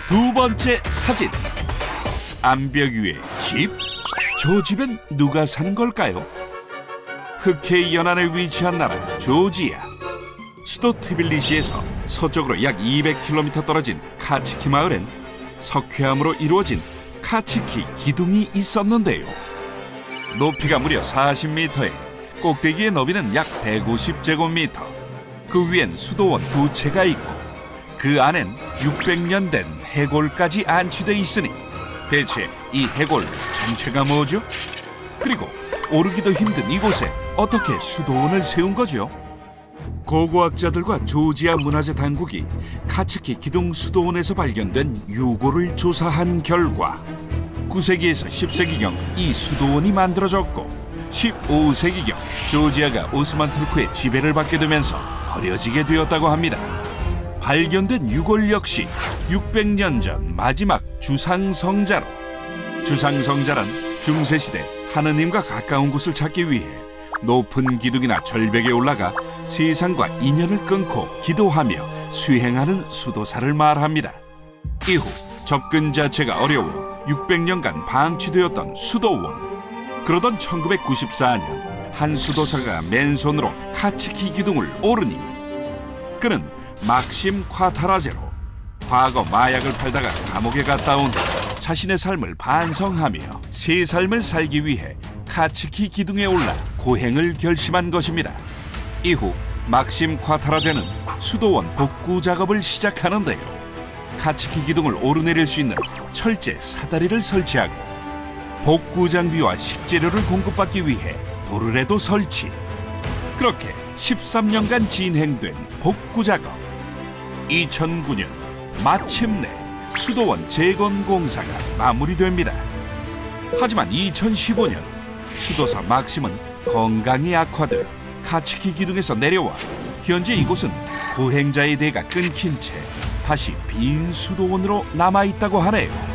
두 번째 사진. 암벽 위에 집? 저 집엔 누가 사는 걸까요? 흑해 연안에 위치한 나라 조지아. 수도 트빌리시에서 서쪽으로 약 200km 떨어진 카치키 마을엔 석회암으로 이루어진 카치키 기둥이 있었는데요. 높이가 무려 40m에 꼭대기의 너비는 약 150제곱미터. 그 위엔 수도원 두 채가 있고 그 안엔 600년 된 해골까지 안치돼 있으니 대체 이 해골 정체가 뭐죠? 그리고 오르기도 힘든 이곳에 어떻게 수도원을 세운 거죠? 고고학자들과 조지아 문화재 당국이 카츠키 기둥 수도원에서 발견된 유골을 조사한 결과 9세기에서 10세기경 이 수도원이 만들어졌고 15세기경 조지아가 오스만 투르크의 지배를 받게 되면서 버려지게 되었다고 합니다. 발견된 유골 역시 600년 전 마지막 주상성자로. 주상성자란 중세시대 하느님과 가까운 곳을 찾기 위해 높은 기둥이나 절벽에 올라가 세상과 인연을 끊고 기도하며 수행하는 수도사를 말합니다. 이후 접근 자체가 어려워 600년간 방치되었던 수도원. 그러던 1994년 한 수도사가 맨손으로 카츠키 기둥을 오르니 그는 막심 콰타라제로 과거 마약을 팔다가 감옥에 갔다 온 후 자신의 삶을 반성하며 새 삶을 살기 위해 카츠키 기둥에 올라 고행을 결심한 것입니다. 이후 막심 콰타라제는 수도원 복구 작업을 시작하는데요. 카츠키 기둥을 오르내릴 수 있는 철제 사다리를 설치하고 복구 장비와 식재료를 공급받기 위해 도르래도 설치. 그렇게 13년간 진행된 복구 작업. 2009년 마침내 수도원 재건 공사가 마무리됩니다. 하지만 2015년 수도사 막심은 건강이 악화돼 카츠키 기둥에서 내려와 현재 이곳은 고행자의 대가 끊긴 채 다시 빈 수도원으로 남아있다고 하네요.